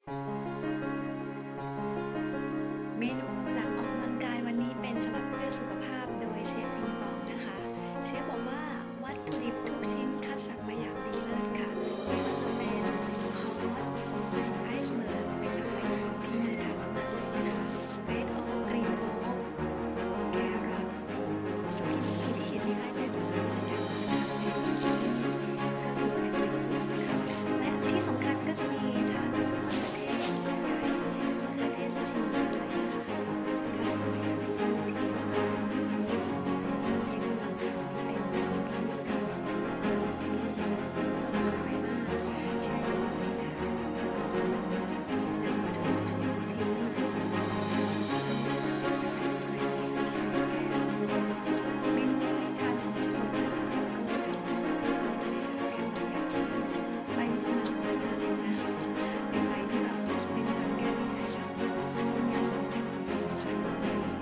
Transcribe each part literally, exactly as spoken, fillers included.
เมนูหลังออกกำลังกายวันนี้เป็นสลัดเพื่อสุขภาพโดยเชฟปิงปองนะคะเชฟบอกว่าวัตถุดิบทุกชิ้นคัดสรรมาอย่างดีเลิศค่ะไม่ว่าจะเป็นคอร์สไอซ์เบิร์กเป็นผักไฟขาวที่น่าทานมากๆเลยนะคะเรดโอ๊กกรีนโอ๊กแครอทสกินนี่ที่เห็นในไอเป็นฉันอยากมากนะคะเป็นสกินนี่ก็คือเป็นเนื้อนะคะและที่สำคัญก็จะมีทั้งมะเขือเทศลูกใหญ่มะเขือเทศราชินีด้วยนะคะก็สวยทั้งคู่ที่สำคัญใช้กำลังทำเป็นสิ่งที่มีค่าสิ่งที่มีค่าก็สวยมากใช้กำลังสีดำแล้วก็น้ำมันน้ำมันทุกทุกชิ้นใส่ลงไปในช้อนแกงเมนูนี้ทานสองคนนะคะก็ไม่ต้องในช้อนแกงใหญ่จังใบประมาณสองพันห้าเลยนะคะเป็นใบที่แบบเป็นช้อนแกงที่ใช้ทำต้มยำใส่ลงไป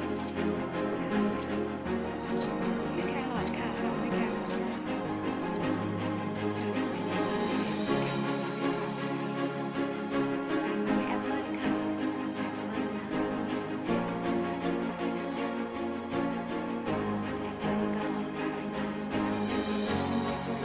นี่คือแครอทค่ะเราไม่แครอทนะคะดูสวยเลยแครอทตามด้วยแอปเปิ้ลค่ะแอปเปิ้ลนะคะที่เจ็บแอปเปิ้ลก็ได้มาจะเป็นมะม่วง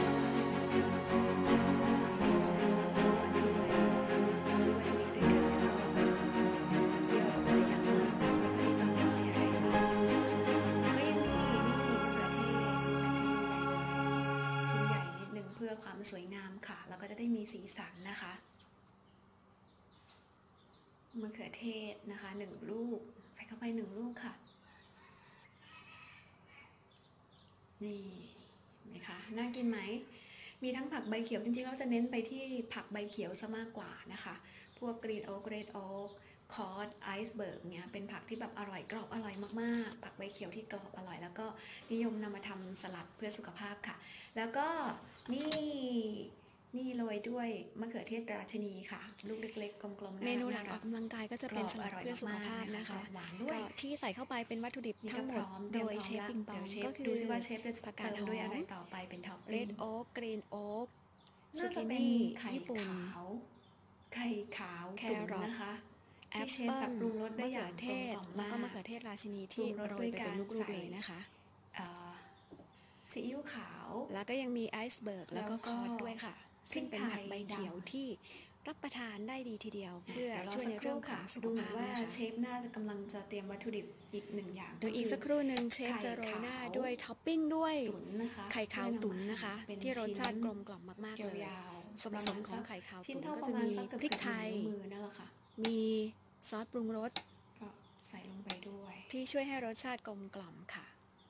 วันนี้ด้วยซื้อวัตถุดิบด้วยกันแล้วก็เยอะหลายอย่างมากไม่ได้จำเป็นอะไรบ้างก็ยังมีนี่มะเขือเทศอันนี้ใหญ่เลยชิ้นใหญ่นิดนึงเพื่อความสวยงามค่ะแล้วก็จะได้มีสีสันนะคะมะเขือเทศนะคะหนึ่งลูกใส่เข้าไปหนึ่งลูกค่ะนี่เห็นไหมคะน่ากินไหมมีทั้งผักใบเขียวจริงๆเราจะเน้นไปที่ผักใบเขียวซะมากกว่านะคะพวกกรีนโอ๊กเรดโอ๊กคอร์สไอซ์เบิร์กเนี่ยเป็นผักที่แบบอร่อยกรอบอร่อยมากๆผักใบเขียวที่กรอบอร่อยแล้วก็นิยมนำมาทำสลัดเพื่อสุขภาพค่ะแล้วก็นี่นี่โรยด้วยมะเขือเทศราชินีค่ะลูกเล็กๆกลมๆเมน่านูหรัลักงน่าอรัอก กกำลังกายก็จะกรเป็นอบสลัอดร่อยเพื่อสุขมากภาพๆนะนะคะ คะหวานด้วยก็ที่ใส่เข้าไปเป็นวัตถุดิบนี่ทั้ก็งหมพดร้อมโดเตรียมยพร้อเชมฟละปิงปอเดี๋ยวเชฟงก็คืดูอซิว่าเชฟจะผักเติกาดมหด้วยออะไรมต่อไปเป็นท็อปเรปิ้งดโอ๊กกรีนโอ๊กซูน่าจะกิเป็นนี่ไข่ญี่ปุ่นขาวไข่ขาวแคตุ๋นรอทนะคะแอที่ปเชฟเปิ้แบบลปรุงรสได้มะอเขืย่าอง เทกลมศกล่อมแล้วก็มากมะเขือเทศราชินีที่ปรุงรสโรด้วย ยไปเป็นการลูกใส่ๆเลยนะคะเอ่อซีอิ๊วขาวแล้วก็ยังมีไอซ์เบิร์กแล้วก็แล้วคก็อร์สด้วยค่ะพริซึ่กงเป็นไทผักยใบเขียวดำที่รับประทานได้ดีทีเดียวอ่ะเพื่อเดี๋ยวรอช่วยสัในกคเรื่รู่องขอค่ะงสุขดูเหมือภาน พว่านะคะเชฟน่าจะกำลังจะเตรียมวัตถุดิบอีกหนึ่งอย่างโดยอีกสักครู่หนึ่งเชฟจะโรยหน้าด้วยท็อปปิ้งด้วยตุ๋นนะคะไข่ขาวตุ๋นนะคะเป็นที่รสชาติชิ้นกลมกล่อมมากๆเลยยาวๆส่วนผสมของไข่ขาวชิ้นตุ๋นเท่าก็ประจะมาณมีสักเกือบพริกไทยนิ้วมือนั่นแหละค่ะมีซอสปรุงรสก็ใส่ลงไปด้วยที่ช่วยให้รสชาติกลมกล่อมค่ะ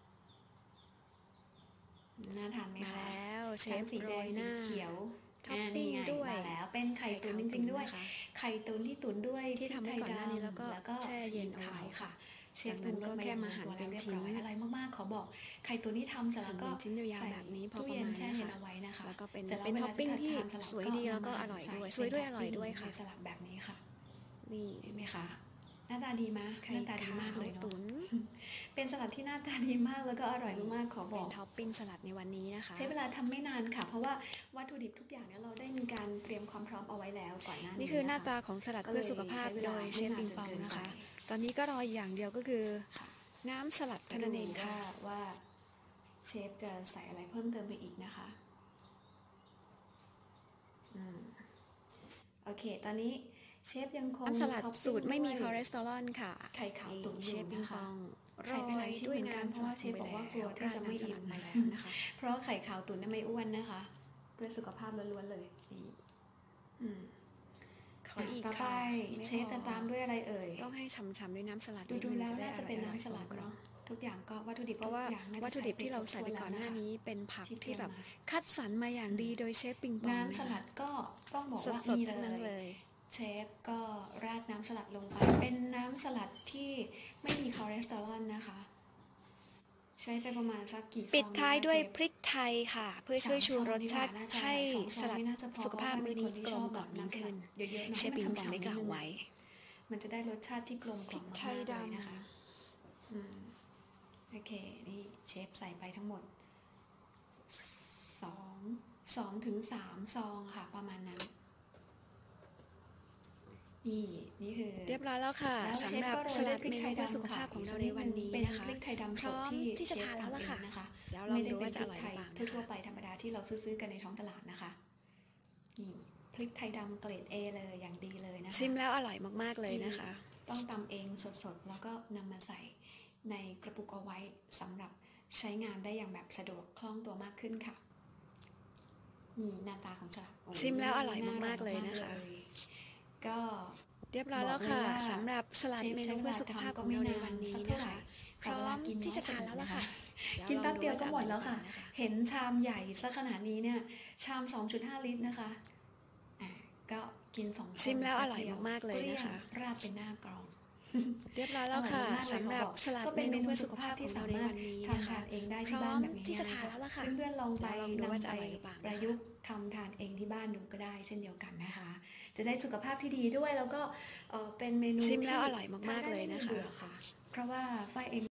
น่าทานไหมมาคะแล้วเชทั้ฟงสีโรแดงยหสีน้าเขียวท็อปอ่าปิ้งนี่ไงด้วยมาแล้วเป็นไข่ตุ๋นจริงๆด้วยนะคะไข่ตุ๋นที่ตุ๋นด้วยที่ทำให้ก่อนหน้านี้แล้วก็แล้วก็แช่เย็นซีอิ๊วเอาไว้ขาวค่ะ เชฟจากนั้นก็แค่มาหั่นปรุงรสเป็นรียบชิ้นร้อยอะไรมากๆขอบอกไข่ตุ๋นที่ทำเสร็จแล้วก็หั่นเป็นชิ้นยาวๆแบบนี้พอตู้ประเย็นมาณแช่นะคะเย็นเอาไว้นะคะแล้วก็เป็นสร็จเป็นวลาท็อปปิ้งจะที่ทานสลัสวยดีแล้วก็อร่อยด้วยใสวยด้วยอร่อยด้วยค่ะในสลัดแบบนี้ค่ะนี่เห็นไหมคะหน้าตาดีมากไข่หน้าตาดีขามากวเลยเนาะตุ๋นเป็นสลัดที่หน้าตาดีมากแล้วก็อร่อยมากๆขอบอกเป็นท็อปปิ้งสลัดในวันนี้นะคะใช้เวลาทำไม่นานค่ะ เพราะว่าวัตถุดิบทุกอย่างเนี่ยเราได้มีการเตรียมความพร้อมเอาไว้แล้วก่อนหน้านี้นี่คือหน้าะะตาของสลัดเพื่อสุขภาพโดยเชฟปิงปองนะคะ ตอนนี้ก็รออย่างเดียวก็คือค่ะน้ำสลัดเท่านั้นเองค่ะว่าว่าเชฟจะใส่อะไรเพิ่มเติมไปอีกนะคะอืมโอเค ตอนนี้เชฟยังคงน้ำสลัดท็อปปิ้งสูตรไม่มีด้วยคอเลสเตอรอลค่ะไข่ขาวตุ๋นเชฟปิงปองโรใส่ไปหลายยชิ้นด้วยเหมือนกันน้ำเพราะว่าเชฟบอกว่ากลัวที่จะไม่อิ่มไปแล้วนะคะเพราะไข่ขาวตุ๋นเนี่ยไม่อ้วนนะคะ เพื่อสุขภาพล้วนๆเลยนี่อืมขออีกต่อไปค่ะไม่พอเชฟจะตามด้วยอะไรเอ่ยต้องให้ฉ่ำๆด้วยน้ำสลัดดูดูนิดนึงแล้วจะได้น่าจะเป็นอร่อยๆน้ำสลัดกรอบเนาะทุกอย่างก็วัตถุดิบเพราะว่าทุกอย่างน่จะวัตถุดิบที่เราใส่ไปครบถ้วนก่อนหน้าแล้วะคะนี้เป็นผักที่เตรีที่ยมแบบมาคัดสรรมาอย่างดีโดยเชฟปิงปองน้ำสลัดก็ต้องบอกว่าสดนี่ๆทั้งนั้นเลเลย ยเชฟก็ราดน้ำสลัดลงไป เป็นน้ำสลัดที่ไม่มีคอเลสเตอรอลนะคะ ใช้ไปประมาณสักกี่ซองปิดท้ายด้วยนะเชฟพริกไทยค่ะ เพื่อช่วยชูรสชาติสามซองดีกว่าน่าจะให้สองซองสลัดไม่น่าจะพอสุขภาพมื้อนี้กลมกล่อมเพราะว่าเป็นคนที่ชอบแบบยิ่งขึ้นน้ำสลัดเยอะๆหน่อยเชฟปิงปองได้กล่าวไว้มันจะได้รสชาติที่กลมกล่อมพริกไทมากยๆเลยดำนะคะอืมโอเค นี่เชฟใส่ไปทั้งหมดสองสองถึงสามซองค่ะ ประมาณนั้นนี่นี่คือเรียบร้อยแล้วค่ะแล้วเชสำฟหรับก็โรสยด้ลัวยดพริกเมไทนูยเพื่อดำสุขภาพของเราในวันนี้เป็นนะคะพริกไทยดำพสร้ดอมที่ที่จะทานแล้วล่ะค่ะเชฟทำเองนะคะเดี๋ยวลองไม่ได้ดูเป็ว่าน จะพอริกร่อยไทหรืยอเปล่านะคะทั่วๆไปธรรมดาที่เราซื้อๆกันในท้องตลาดนะคะนี่พริกไทยดำเกรด เอ เลยอย่างดีเลยนะคะชิมแล้วอร่อยมากๆเลยนะคะต้องตำเองสดๆแล้วก็นำมาใส่ในกระปุกเอาไว้สำหรับใช้งานได้อย่างแบบสะดวกคล่องตัวมากขึ้นค่ะนี่หน้าตาของสลัดโอ้ชิมแล้วอร่อยน่มากๆเลยนะคะเลยก็เรียบร้อยแล้วค่ะบอกเลยว่าสำหรับสลัดเชฟเมนูเพื่อสุขภาพของเราในวันนี้สักเท่านะไหร่คะ พแต่ร้เวอลาม กินที่จะทานแล้วล่ะค่ะกินแป๊บเดียวก็หมดเดี๋แล้ยว วลองดูค่ะว่าจะอร่อยหรือเปล่านะคะเห็นชามใหญ่ซะขนาดนี้เนี่ยชาม สองจุดห้า ลิตรนะคะอ่าก็กินสองคนชิมแล้วอร่อยป๊บดีวมากๆเลยนะคะกลี้งราดเป็นหน้ากรองเรียบร้อยแล้วค่ะอร่อยมากเลยสำหรับขอบอกสลัดก็เมเป็นนูเมนูเพื่อสุสุขขภาภาพพที่ของเราสาในมารถวันนี้ทำนะคะทานเองได้พที่ร้อบ้านมแบบนี้ที่จะนทานแล้วล่ะค่ะเพื่อนๆลองไปเดี๋ยวลองดูว่าจะอร่อยหรือเปล่านะคะประยุกต์ทำทานเองที่บ้านดูก็ได้เช่นเดียวกันนะคะ จะได้สุขภาพที่ดีด้วยแล้วก็เอ่อเป็นเมนูชิมแล้วที่อร่อยมากๆเลยนะคะทาได้ไม่มีบื่อค่ะ เพราะว่าฝ้ายเอง